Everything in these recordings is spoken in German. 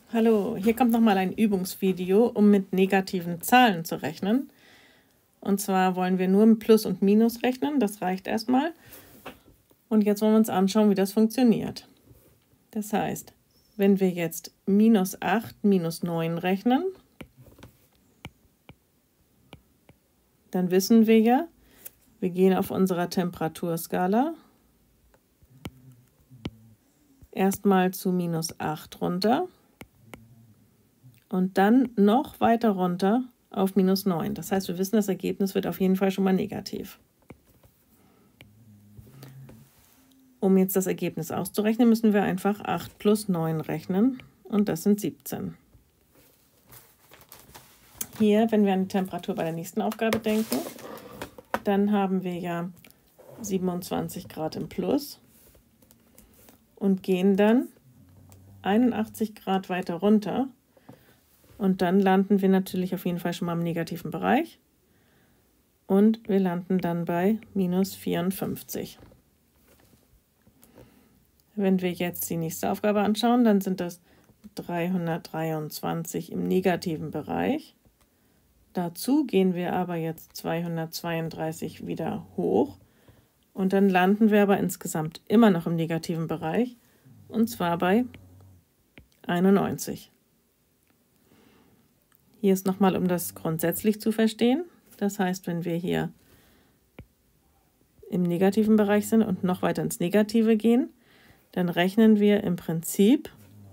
Hallo, hier kommt nochmal ein Übungsvideo, um mit negativen Zahlen zu rechnen. Und zwar wollen wir nur mit Plus und Minus rechnen, das reicht erstmal. Und jetzt wollen wir uns anschauen, wie das funktioniert. Das heißt, wenn wir jetzt minus 8 minus 9 rechnen, dann wissen wir ja, wir gehen auf unserer Temperaturskala erstmal zu minus 8 runter und dann noch weiter runter auf minus 9. Das heißt, wir wissen, das Ergebnis wird auf jeden Fall schon mal negativ. Um jetzt das Ergebnis auszurechnen, müssen wir einfach 8 plus 9 rechnen und das sind 17. Hier, wenn wir an die Temperatur bei der nächsten Aufgabe denken, dann haben wir ja 27 Grad im Plus und gehen dann 81 Grad weiter runter und dann landen wir natürlich auf jeden Fall schon mal im negativen Bereich und wir landen dann bei minus 54. Wenn wir jetzt die nächste Aufgabe anschauen, dann sind das 323 im negativen Bereich. Dazu gehen wir aber jetzt 232 wieder hoch und dann landen wir aber insgesamt immer noch im negativen Bereich und zwar bei 91. Hier ist nochmal, um das grundsätzlich zu verstehen. Das heißt, wenn wir hier im negativen Bereich sind und noch weiter ins Negative gehen, dann rechnen wir im Prinzip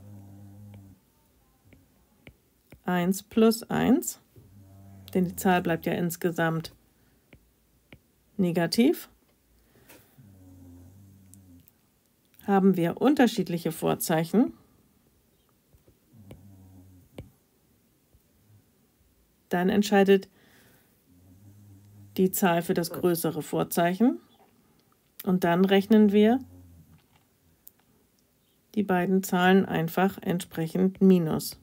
1 plus 1, denn die Zahl bleibt ja insgesamt negativ. Haben wir unterschiedliche Vorzeichen, dann entscheidet die Zahl für das größere Vorzeichen und dann rechnen wir die beiden Zahlen einfach entsprechend minus.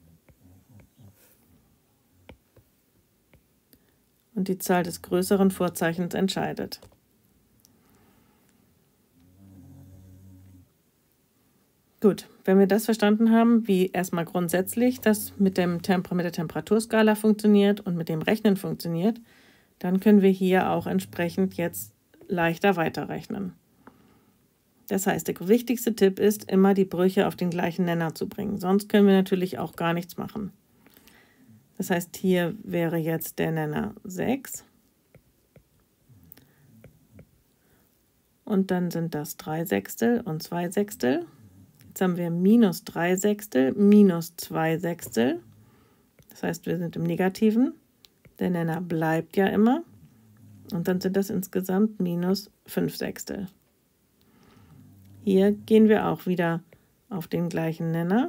Und die Zahl des größeren Vorzeichens entscheidet. Gut, wenn wir das verstanden haben, wie erstmal grundsätzlich das mit der Temperaturskala funktioniert und mit dem Rechnen funktioniert, dann können wir hier auch entsprechend jetzt leichter weiterrechnen. Das heißt, der wichtigste Tipp ist, immer die Brüche auf den gleichen Nenner zu bringen. Sonst können wir natürlich auch gar nichts machen. Das heißt, hier wäre jetzt der Nenner 6. Und dann sind das 3 Sechstel und 2 Sechstel. Jetzt haben wir minus 3 Sechstel, minus 2 Sechstel. Das heißt, wir sind im Negativen. Der Nenner bleibt ja immer. Und dann sind das insgesamt minus 5 Sechstel. Hier gehen wir auch wieder auf den gleichen Nenner.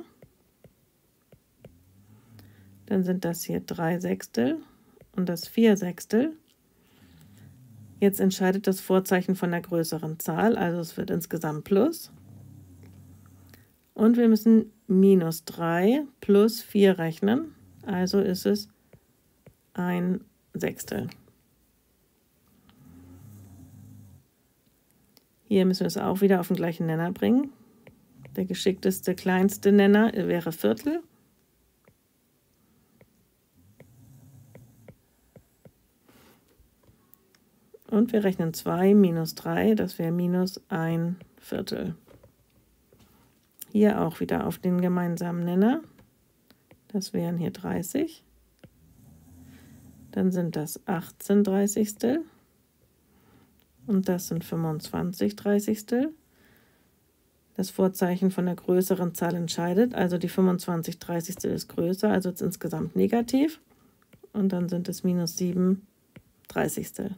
Dann sind das hier 3 Sechstel und das 4 Sechstel. Jetzt entscheidet das Vorzeichen von der größeren Zahl, also es wird insgesamt plus. Und wir müssen minus 3 plus 4 rechnen, also ist es 1 Sechstel. Hier müssen wir es auch wieder auf den gleichen Nenner bringen. Der geschickteste, kleinste Nenner wäre Viertel. Und wir rechnen 2 minus 3, das wäre minus 1 Viertel. Hier auch wieder auf den gemeinsamen Nenner. Das wären hier 30. Dann sind das 18 Dreißigstel. Und das sind 25 Dreißigstel. Das Vorzeichen von der größeren Zahl entscheidet, also die 25 Dreißigstel ist größer, also ist insgesamt negativ. Und dann sind es minus 7 Dreißigstel.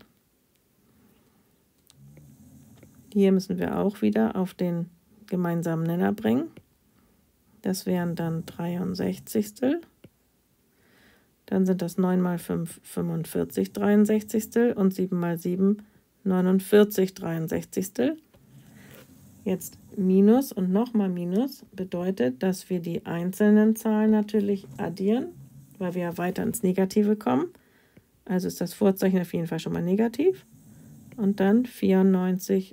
Hier müssen wir auch wieder auf den gemeinsamen Nenner bringen. Das wären dann 63. Dann sind das 9 mal 5 45 Dreiundsechzigstel und 7 mal 7 49 Dreiundsechzigstel. Jetzt Minus und nochmal Minus bedeutet, dass wir die einzelnen Zahlen natürlich addieren, weil wir ja weiter ins Negative kommen. Also ist das Vorzeichen auf jeden Fall schon mal negativ. Und dann 94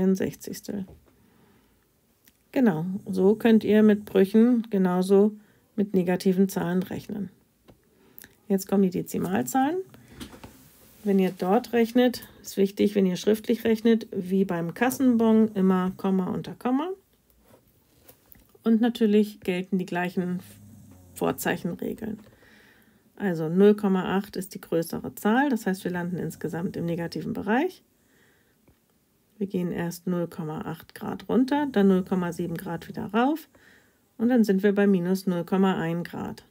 Dreiundsechzigstel. Genau, so könnt ihr mit Brüchen genauso mit negativen Zahlen rechnen. Jetzt kommen die Dezimalzahlen. Wenn ihr dort rechnet, ist wichtig, wenn ihr schriftlich rechnet, wie beim Kassenbon, immer Komma unter Komma. Und natürlich gelten die gleichen Vorzeichenregeln. Also 0,8 ist die größere Zahl, das heißt, wir landen insgesamt im negativen Bereich. Wir gehen erst 0,8 Grad runter, dann 0,7 Grad wieder rauf und dann sind wir bei minus 0,1 Grad.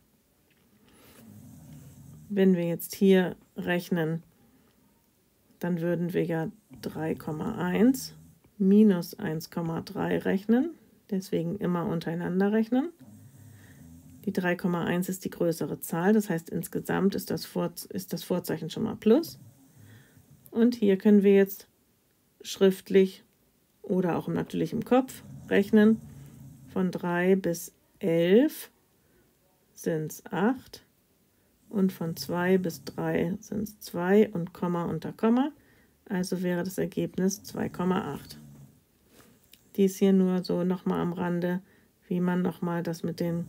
Wenn wir jetzt hier rechnen, dann würden wir ja 3,1 minus 1,3 rechnen, deswegen immer untereinander rechnen. Die 3,1 ist die größere Zahl, das heißt insgesamt ist das Vorzeichen schon mal plus. Und hier können wir jetzt schriftlich oder auch natürlich im Kopf rechnen. Von 3 bis 11 sind es 8 und von 2 bis 3 sind es 2 und Komma unter Komma. Also wäre das Ergebnis 2,8. Dies hier nur so nochmal am Rande, wie man nochmal das mit den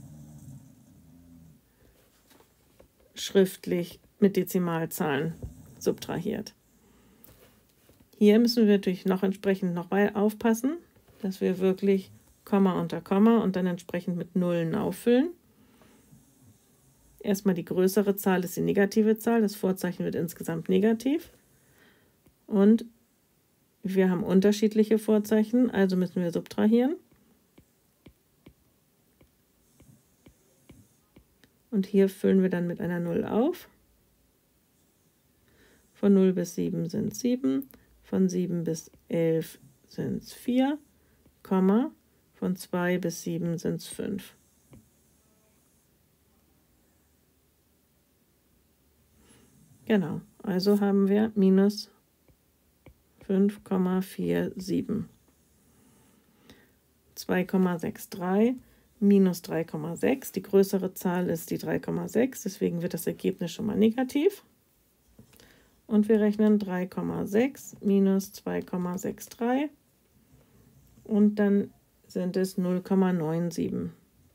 schriftlich mit Dezimalzahlen subtrahiert. Hier müssen wir natürlich noch entsprechend nochmal aufpassen, dass wir wirklich Komma unter Komma und dann entsprechend mit Nullen auffüllen. Erstmal die größere Zahl ist die negative Zahl, das Vorzeichen wird insgesamt negativ. Und wir haben unterschiedliche Vorzeichen, also müssen wir subtrahieren. Und hier füllen wir dann mit einer 0 auf. Von 0 bis 7 sind es 7, von 7 bis 11 sind es 4, Komma, von 2 bis 7 sind es 5. Genau, also haben wir minus 5,47. 2,63 minus 3,6. Die größere Zahl ist die 3,6, deswegen wird das Ergebnis schon mal negativ. Und wir rechnen 3,6 minus 2,63 und dann sind es 0,97.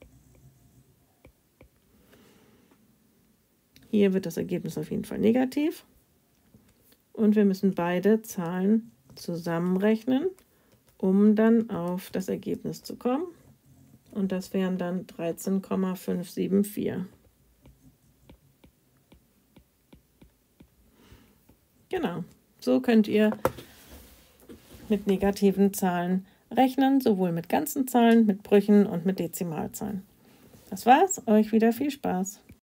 Hier wird das Ergebnis auf jeden Fall negativ. Und wir müssen beide Zahlen zusammenrechnen, um dann auf das Ergebnis zu kommen. Und das wären dann 13,574. Genau, so könnt ihr mit negativen Zahlen rechnen, sowohl mit ganzen Zahlen, mit Brüchen und mit Dezimalzahlen. Das war's, euch wieder viel Spaß.